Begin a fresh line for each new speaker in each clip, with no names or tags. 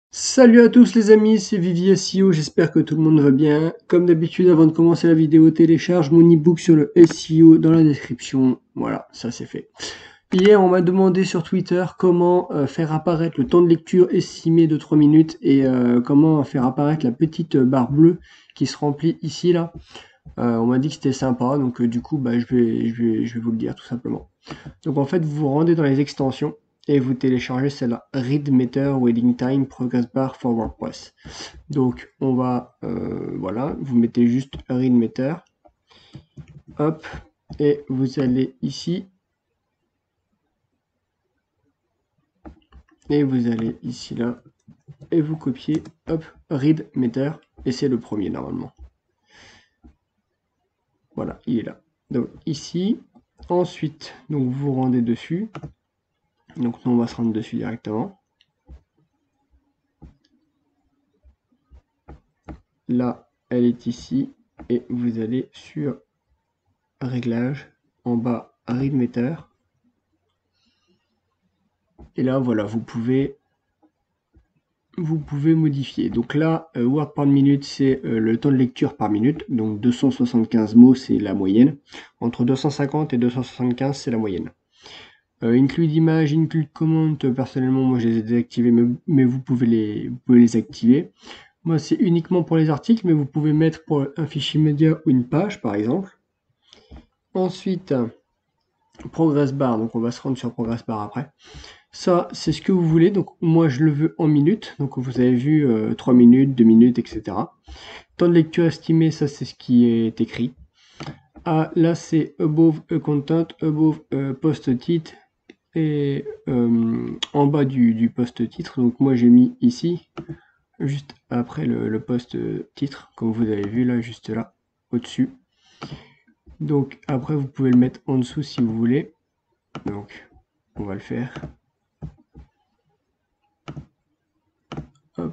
Salut à tous les amis, c'est Vivi SEO, j'espère que tout le monde va bien. Comme d'habitude, avant de commencer la vidéo, télécharge mon e-book sur le SEO dans la description. Voilà, ça c'est fait. Hier, on m'a demandé sur Twitter comment faire apparaître le temps de lecture estimé de 3 minutes et comment faire apparaître la petite barre bleue qui se remplit ici là. On m'a dit que c'était sympa, donc du coup, je vais vous le dire tout simplement. Donc en fait, vous vous rendez dans les extensions et vous téléchargez celle-là, Read Meter Waiting Time Progress Bar for WordPress. Donc on va, voilà, vous mettez juste Read Meter, hop, et vous allez ici, et vous allez ici là, et vous copiez, hop, Read Meter, et c'est le premier normalement. Voilà, il est là. Donc ici, ensuite, donc vous vous rendez dessus. Donc nous on va se rendre dessus directement. Là, elle est ici et vous allez sur Réglages, en bas Read Meter. Et là, voilà, vous pouvez modifier. Donc là, word par minute, c'est le temps de lecture par minute. Donc 275 mots, c'est la moyenne. Entre 250 et 275, c'est la moyenne. Include image, include comment, personnellement, moi je les ai désactivés, mais vous pouvez les activer. Moi, c'est uniquement pour les articles, mais vous pouvez mettre pour un fichier média ou une page, par exemple. Ensuite, Progress Bar, donc on va se rendre sur Progress Bar après. Ça, c'est ce que vous voulez, donc moi je le veux en minutes, donc vous avez vu 3 minutes, 2 minutes, etc. Temps de lecture estimé, ça c'est ce qui est écrit. Ah, là c'est above a content, above post-titre, et en bas du post-titre, donc moi j'ai mis ici, juste après le post-titre, comme vous avez vu là, juste là, au-dessus. Donc après vous pouvez le mettre en dessous si vous voulez, donc on va le faire. Hop.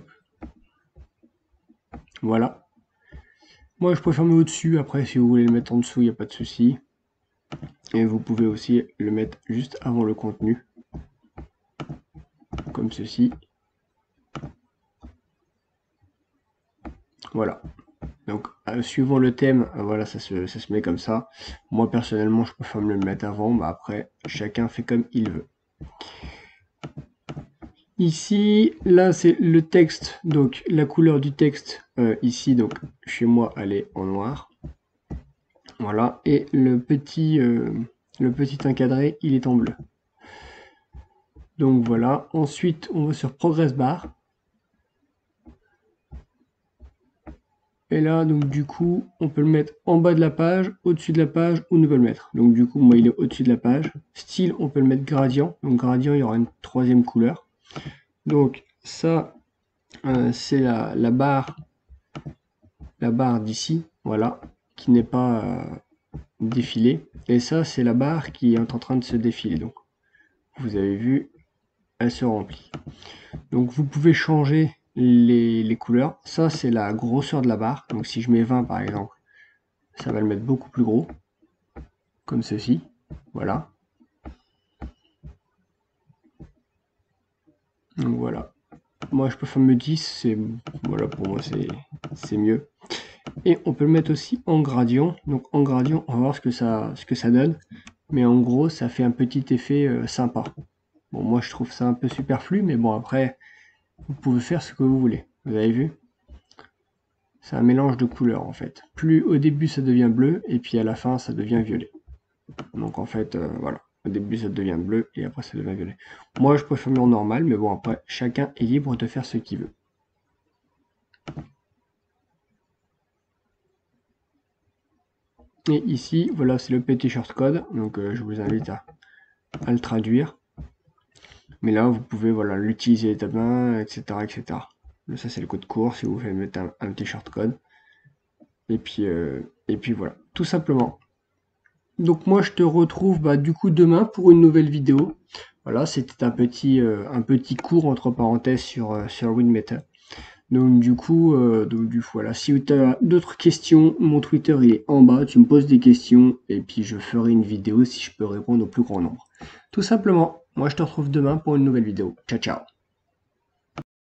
Voilà. Moi je préfère mettre au-dessus, après si vous voulez le mettre en dessous, il n'y a pas de souci. Et vous pouvez aussi le mettre juste avant le contenu, comme ceci. Voilà. Donc suivant le thème, voilà, ça se met comme ça. Moi personnellement je préfère me le mettre avant, mais après chacun fait comme il veut. Ici, là c'est le texte, donc la couleur du texte ici, donc chez moi elle est en noir. Voilà, et le petit encadré, il est en bleu. Donc voilà, ensuite on va sur Progress Bar. Et là, donc du coup, on peut le mettre en bas de la page, au-dessus de la page, où on veut le mettre. Donc du coup, moi il est au-dessus de la page. Style, on peut le mettre gradient. Donc gradient, il y aura une troisième couleur. Donc ça, c'est la barre d'ici, voilà, qui n'est pas défilée. Et ça, c'est la barre qui est en train de se défiler. Donc vous avez vu, elle se remplit. Donc vous pouvez changer les couleurs. Ça, c'est la grosseur de la barre. Donc si je mets 20 par exemple, ça va le mettre beaucoup plus gros, comme ceci. Voilà. Donc voilà. Moi, je préfère me 10, c'est voilà, pour moi c'est mieux. Et on peut le mettre aussi en gradient. Donc en gradient, on va voir ce que ça donne. Mais en gros, ça fait un petit effet sympa. Bon, moi je trouve ça un peu superflu, mais bon après, vous pouvez faire ce que vous voulez. Vous avez vu? C'est un mélange de couleurs en fait. Plus au début ça devient bleu, et puis à la fin ça devient violet. Donc en fait, voilà. Au début ça devient bleu, et après ça devient violet. Moi je préfère le en normal, mais bon après, chacun est libre de faire ce qu'il veut. Et ici, voilà, c'est le petit shortcode, donc je vous invite à le traduire. Mais là, vous pouvez voilà, l'utiliser à ta main, etc., etc. Là, ça, c'est le code court, si vous voulez mettre un petit shortcode. Et puis voilà, tout simplement. Donc moi, je te retrouve du coup demain pour une nouvelle vidéo. Voilà, c'était un petit cours entre parenthèses sur WinMeta. Donc du coup, voilà, si tu as d'autres questions, mon Twitter il est en bas, tu me poses des questions et puis je ferai une vidéo si je peux répondre au plus grand nombre. Tout simplement, moi je te retrouve demain pour une nouvelle vidéo. Ciao ciao.